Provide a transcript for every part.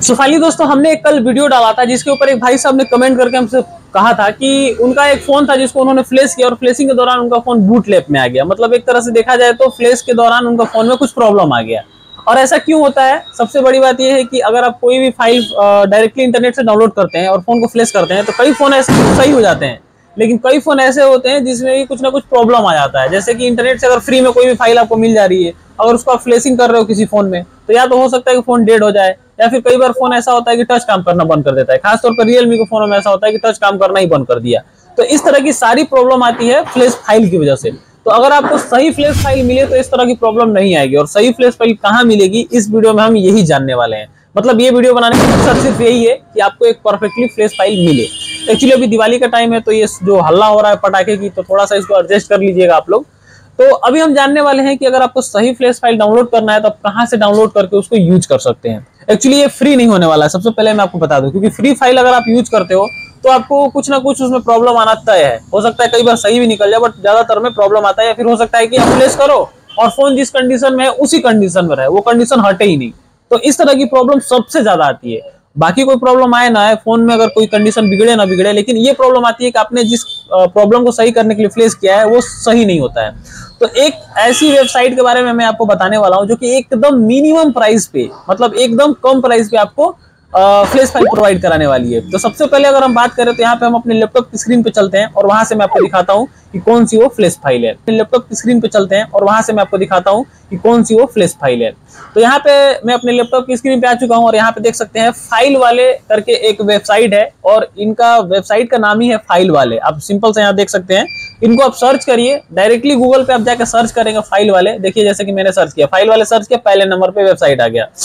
So finally दोस्तों हमने एक कल वीडियो डाला था जिसके ऊपर एक भाई साहब ने कमेंट करके हमसे कहा था कि उनका एक फोन था जिसको उन्होंने फ्लैश किया और फ्लैशिंग के दौरान उनका फोन बूट लैप में आ गया। मतलब एक तरह से देखा जाए तो फ्लैश के दौरान उनका फोन में कुछ प्रॉब्लम आ गया। और ऐसा क्यों होता है? सबसे बड़ी बात यह है कि अगर आप कोई भी फाइल डायरेक्टली इंटरनेट से डाउनलोड करते हैं और फोन को फ्लैश करते हैं तो कई फोन ऐसे सही हो जाते हैं, लेकिन कई फोन ऐसे होते हैं जिसमें भी कुछ ना कुछ प्रॉब्लम आ जाता है। जैसे कि इंटरनेट से अगर फ्री में कोई भी फाइल आपको मिल जा रही है, अगर उसको आप फ्लैशिंग कर रहे हो किसी फोन में, तो या तो हो सकता है कि फोन डेड हो जाए, या फिर कई बार फोन ऐसा होता है कि टच काम करना बंद कर देता है। खासतौर पर रियलमी के फोनों में ऐसा होता है कि टच काम करना ही बंद कर दिया। तो इस तरह की सारी प्रॉब्लम आती है फ्लैश फाइल की वजह से। तो अगर आपको सही फ्लैश फाइल मिले तो इस तरह की प्रॉब्लम नहीं आएगी। और सही फ्लैश फाइल कहाँ मिलेगी, इस वीडियो में हम यही जानने वाले हैं। मतलब ये वीडियो बनाने का मकसद सिर्फ यही है कि आपको एक परफेक्टली फ्लैश फाइल मिले। एक्चुअली अभी दिवाली का टाइम है, तो ये जो हल्ला हो रहा है पटाखे की, तो थोड़ा सा इसको एडजस्ट कर लीजिएगा आप लोग। तो अभी हम जानने वाले हैं कि अगर आपको सही फ्लैश फाइल डाउनलोड करना है तो आप कहां से डाउनलोड करके उसको यूज कर सकते हैं। एक्चुअली ये फ्री नहीं होने वाला है, सबसे पहले मैं आपको बता दूं, क्योंकि फ्री फाइल अगर आप यूज करते हो तो आपको कुछ ना कुछ उसमें प्रॉब्लम आना तय है। हो सकता है कई बार सही भी निकल जाए, बट ज्यादातर में प्रॉब्लम आता है। या फिर हो सकता है कि आप फ्लैश करो और फोन जिस कंडीशन में है उसी कंडीशन में रहे, वो कंडीशन हटे ही नहीं। तो इस तरह की प्रॉब्लम सबसे ज्यादा आती है। बाकी कोई प्रॉब्लम आए ना आए, फोन में अगर कोई कंडीशन बिगड़े ना बिगड़े, लेकिन ये प्रॉब्लम आती है कि आपने जिस प्रॉब्लम को सही करने के लिए फ्लैश किया है वो सही नहीं होता है। तो एक ऐसी वेबसाइट के बारे में मैं आपको बताने वाला हूं जो कि एकदम मिनिमम प्राइस पे, मतलब एकदम कम प्राइस पे आपको फ्लैश फाइल प्रोवाइड कराने वाली है। तो सबसे पहले अगर हम बात करें तो यहाँ पे हम अपने लैपटॉप की स्क्रीन पे चलते हैं और वहां से मैं आपको दिखाता हूँ कि कौन सी वो फ्लैश फाइल है। लैपटॉप की स्क्रीन पे चलते हैं और वहां से मैं आपको दिखाता हूँ कि कौन सी वो फ्लैश फाइल है। तो यहाँ पे मैं अपने लैपटॉप की स्क्रीन पे आ चुका हूँ और यहाँ पे देख सकते हैं फाइल वाले करके एक वेबसाइट है, और इनका वेबसाइट का नाम ही है फाइल वाले। आप सिंपल से यहाँ देख सकते हैं, इनको आप सर्च करिए डायरेक्टली गूगल पे, आप जाकर सर्च करेंगे फाइल वाले। देखिए जैसे कि मैंने सर्च किया, फाइल वाले सर्च किया, पहले नंबर पे वेबसाइट आ गया।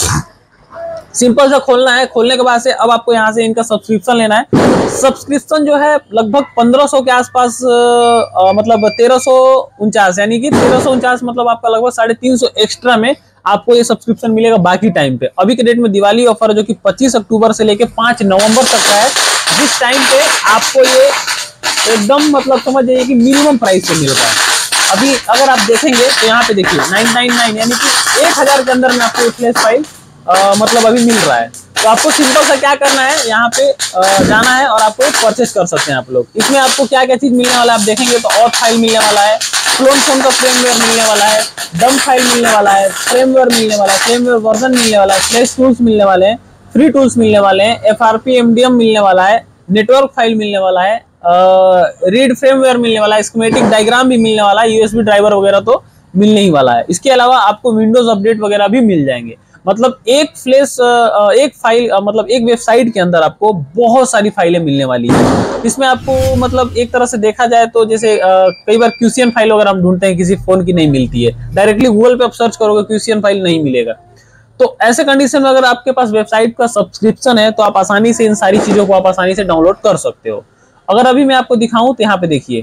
सिंपल सा खोलना है। खोलने के बाद से अब आपको यहाँ से इनका सब्सक्रिप्शन लेना है। सब्सक्रिप्शन जो है लगभग 1500 के आसपास, मतलब 1349, यानी कि 1349 मतलब आपका लगभग 350 एक्स्ट्रा में आपको ये सब्सक्रिप्शन मिलेगा बाकी टाइम पे। अभी के डेट में दिवाली ऑफर जो कि 25 अक्टूबर से लेके 5 नवंबर तक का है, जिस टाइम पे आपको ये एकदम मतलब समझ जाइए कि मिनिमम प्राइस पे मिल रहा है। अभी अगर आप देखेंगे तो यहाँ पे देखिए 999, यानी कि 1000 के अंदर में आपको फ्लैश फाइल मतलब अभी मिल रहा है। तो आपको सिंपल सा क्या करना है, यहाँ पे जाना है और आपको परचेस कर सकते हैं आप लोग। इसमें आपको क्या क्या चीज मिलने वाला है आप देखेंगे तो ऑथ फाइल मिलने वाला है, क्लोन फोन का फ्रेमवेयर मिलने वाला है, डम फाइल मिलने वाला है, फ्रेमवेयर मिलने वाला है, फ्रेमवेयर वर्जन मिलने वाला है, फ्लैश टूल्स मिलने वाले हैं, फ्री टूल्स मिलने वाले हैं, FRP MDM मिलने वाला है, नेटवर्क फाइल मिलने वाला है, रीड फ्रेमवेयर मिलने वाला है, स्कीमेटिक डायग्राम भी मिलने वाला है, USB ड्राइवर वगैरह तो मिलने ही वाला है। इसके अलावा आपको विंडोज अपडेट वगैरह भी मिल जाएंगे। मतलब एक फाइल मतलब एक वेबसाइट के अंदर आपको बहुत सारी फाइलें मिलने वाली है। इसमें आपको मतलब एक तरह से देखा जाए तो जैसे कई बार क्यूसीएन फाइल वगैरह हम ढूंढते हैं, किसी फोन की नहीं मिलती है, डायरेक्टली गूगल पे आप सर्च करोगे क्यूसीएन फाइल नहीं मिलेगा। तो ऐसे कंडीशन में अगर आपके पास वेबसाइट का सब्सक्रिप्शन है तो आप आसानी से इन सारी चीजों को आप आसानी से डाउनलोड कर सकते हो। अगर अभी मैं आपको दिखाऊं तो यहाँ पे देखिए,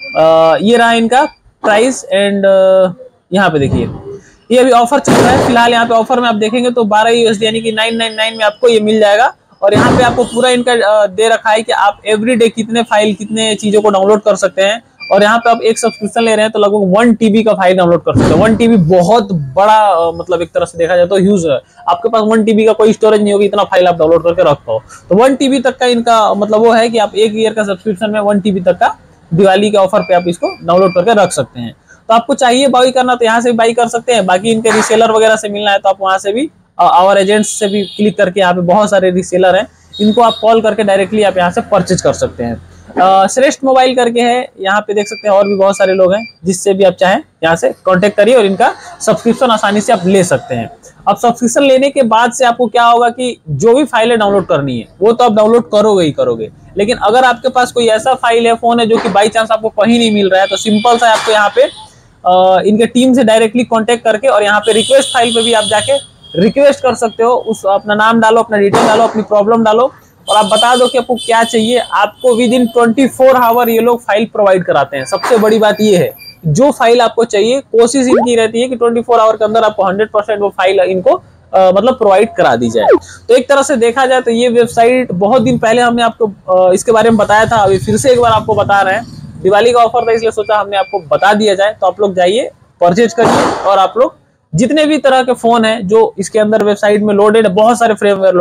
ये रहा इनका प्राइस एंड यहाँ पे देखिए ये अभी ऑफर चल रहा है फिलहाल। यहाँ पे ऑफर में आप देखेंगे तो 12 USD यानी कि 999 में आपको ये मिल जाएगा। और यहाँ पे आपको पूरा इनका दे रखा है कि आप एवरीडे कितने फाइल कितने चीजों को डाउनलोड कर सकते हैं। और यहाँ पे आप एक सब्सक्रिप्शन ले रहे हैं तो लगभग 1 TB का फाइल डाउनलोड कर सकते हैं। 1 TB बहुत बड़ा मतलब एक तरह से देखा जाए तो ह्यूज है। आपके पास 1 TB का कोई स्टोरेज नहीं होगी, इतना फाइल आप डाउनलोड करके रखते हो। तो 1 TB तक का इनका मतलब वो है कि आप 1 ईयर का सब्सक्रिप्शन में 1 TB तक का दिवाली के ऑफर पे आप इसको डाउनलोड करके रख सकते हैं। तो आपको चाहिए बाई करना तो यहाँ से भी बाई कर सकते हैं। बाकी इनके रिसेलर वगैरह से मिलना है तो आप वहां से भी आवर एजेंट्स से भी क्लिक करके, यहाँ पे बहुत सारे रिसेलर हैं, इनको आप कॉल करके डायरेक्टली आप यहाँ से परचेज कर सकते हैं। श्रेष्ठ मोबाइल करके है, यहाँ पे देख सकते हैं और भी बहुत सारे लोग हैं, जिससे भी आप चाहें यहाँ से कांटेक्ट करिए और इनका सब्सक्रिप्शन आसानी से आप ले सकते हैं। अब सब्सक्रिप्शन लेने के बाद से आपको क्या होगा कि जो भी फाइलें डाउनलोड करनी है वो तो आप डाउनलोड करोगे ही करोगे, लेकिन अगर आपके पास कोई ऐसा फाइल है, फोन है जो कि बाई चांस आपको कहीं नहीं मिल रहा है, तो सिंपल सा आपको यहाँ पे इनके टीम से डायरेक्टली कांटेक्ट करके और यहाँ पे रिक्वेस्ट फाइल पे भी आप जाके रिक्वेस्ट कर सकते हो। उस अपना नाम डालो, अपना डिटेल डालो, अपनी प्रॉब्लम डालो और आप बता दो कि आपको क्या चाहिए। आपको विद इन 24 आवर ये लोग फाइल प्रोवाइड कराते हैं। सबसे बड़ी बात ये है, जो फाइल आपको चाहिए कोशिश इनकी रहती है कि 24 आवर के अंदर आपको 100% वो फाइल इनको मतलब प्रोवाइड करा दी जाए। तो एक तरह से देखा जाए तो ये वेबसाइट बहुत दिन पहले हमने आपको इसके बारे में बताया था, अभी फिर से एक बार आपको बता रहे हैं। दिवाली का ऑफर था इसलिए सोचा हमने आपको बता दिया जाए। तो आप लोग जाइए, परचेज करिए और आप लोग जितने भी तरह के फोन है जो इसके अंदर वेबसाइट में लोडेड है, बहुत सारे फ्रेमवेयर लोड है,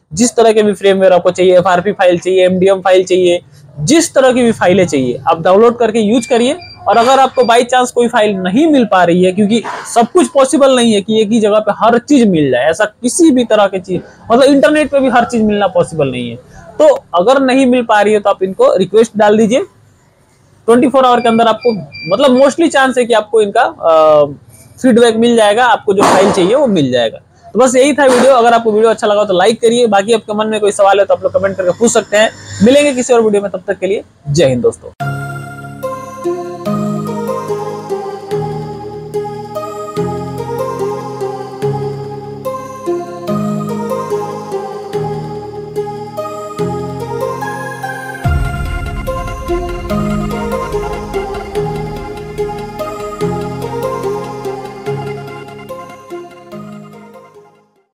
जिस तरह के भी फ्रेमवेयर आपको चाहिए, FRP फाइल चाहिए, MDM फाइल चाहिए, जिस तरह की भी फाइलें चाहिए आप डाउनलोड करके यूज करिए। और अगर आपको बाई चांस कोई फाइल नहीं मिल पा रही है, क्योंकि सब कुछ पॉसिबल नहीं है कि एक ही जगह पे हर चीज मिल जाए, ऐसा किसी भी तरह की चीज, मतलब इंटरनेट पे भी हर चीज मिलना पॉसिबल नहीं है। तो अगर नहीं मिल पा रही है तो आप इनको रिक्वेस्ट डाल दीजिए, 24 आवर के अंदर आपको, मतलब मोस्टली चांस है कि आपको इनका फीडबैक मिल जाएगा, आपको जो फाइल चाहिए वो मिल जाएगा। तो बस यही था वीडियो। अगर आपको वीडियो अच्छा लगा तो लाइक करिए, बाकी आपके मन में कोई सवाल है तो आप लोग कमेंट करके पूछ सकते हैं। मिलेंगे किसी और वीडियो में, तब तक के लिए जय हिंद दोस्तों।